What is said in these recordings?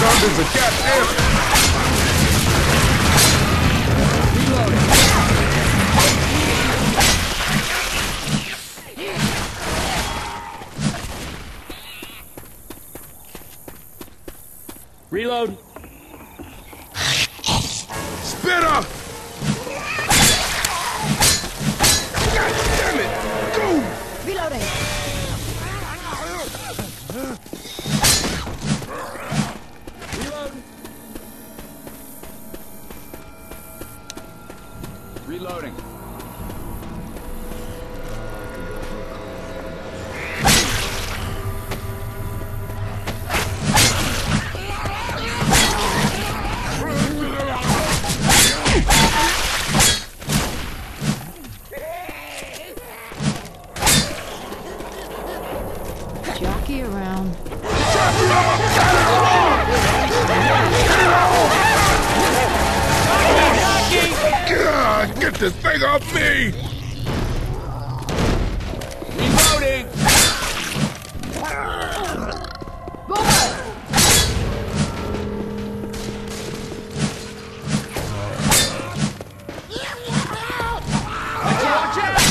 There's a goddamn... Reload. Spitter! God damn it! Go! Reloading. Reloading. Jockey around. God, get this thing off me! Reloading. Watch out!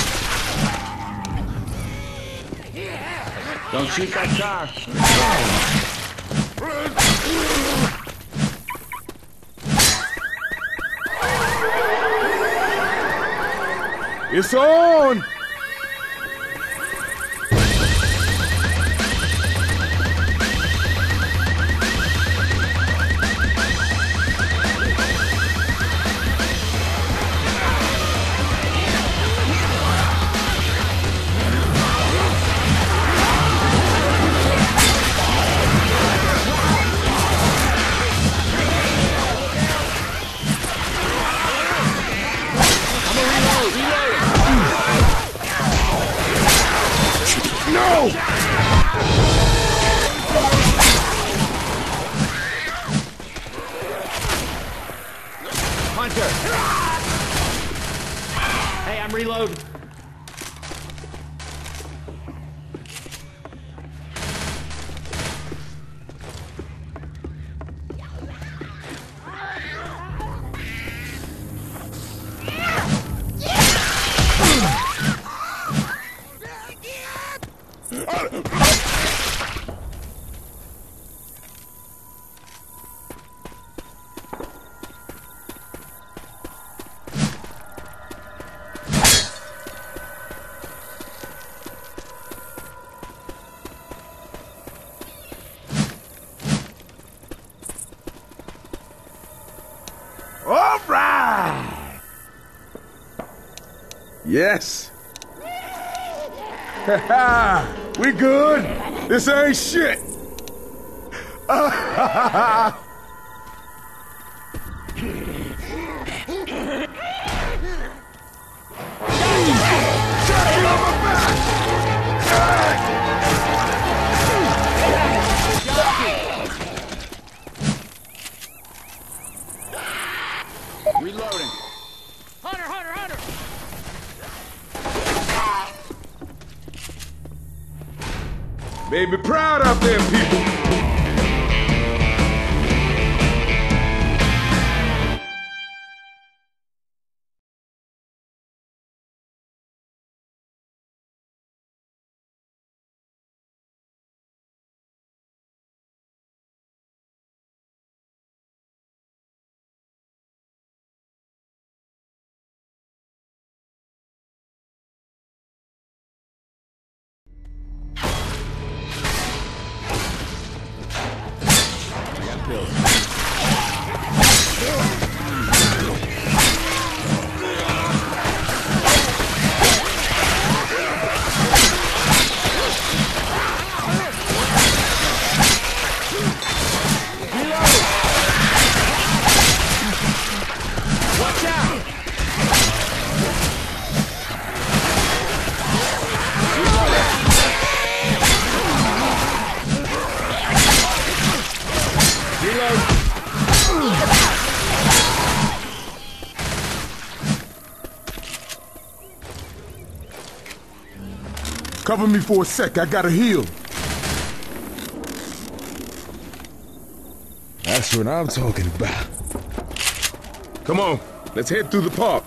Don't shoot that car. It's on! No! Hunter! Hey, I'm reloading. All right! Yes! We good? This ain't shit! Reloading. Hunter! Baby, proud out there, people! Cover me for a sec, I gotta heal. That's what I'm talking about. Come on, let's head through the park.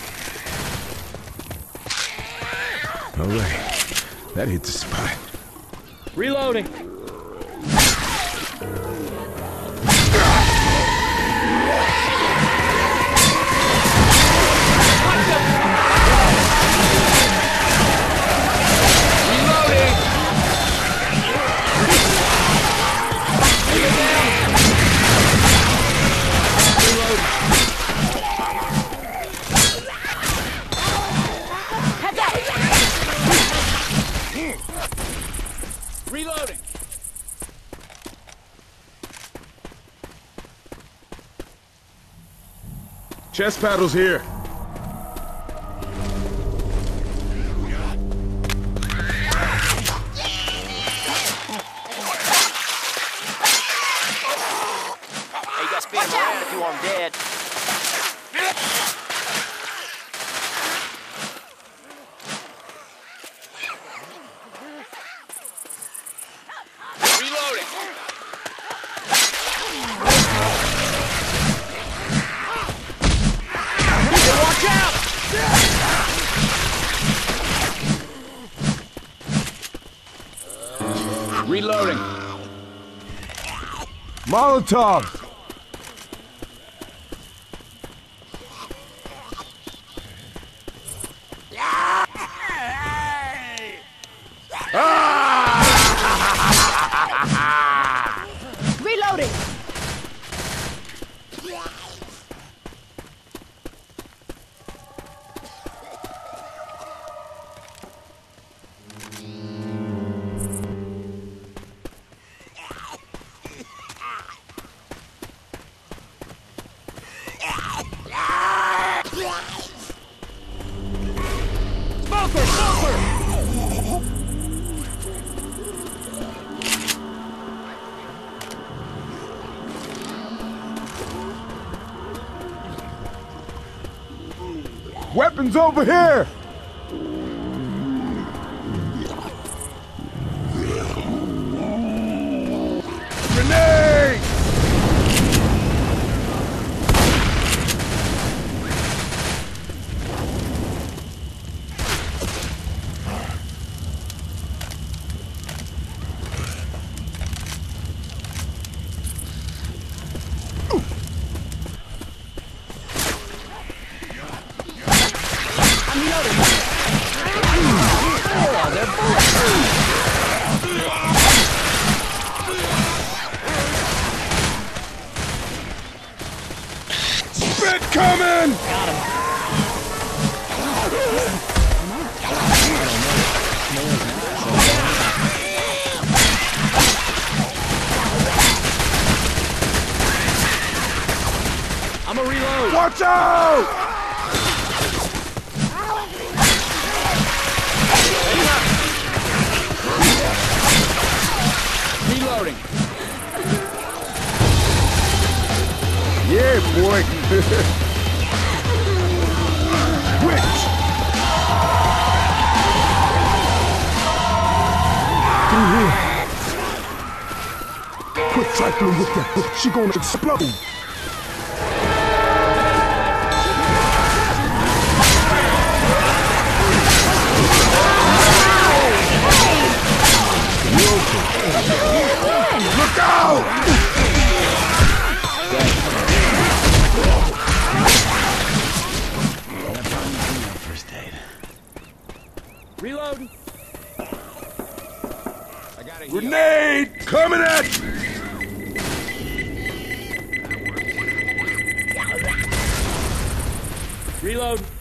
All right, that hit the spot. Reloading. Reloading. Chest paddles here. Hey, you got spin around if you want 'em dead. Reloading. Watch out! Reloading. Molotov! Reloading. Smoker! Smoker! Weapons over here! Grenade! Spit coming! I'm a reload. Watch out! Reloading. Yeah, boy. Switch! Through here. Quit trifling with that book. She gonna explode. Look out! First aid. Reload. I got a Grenade coming at you! Reload.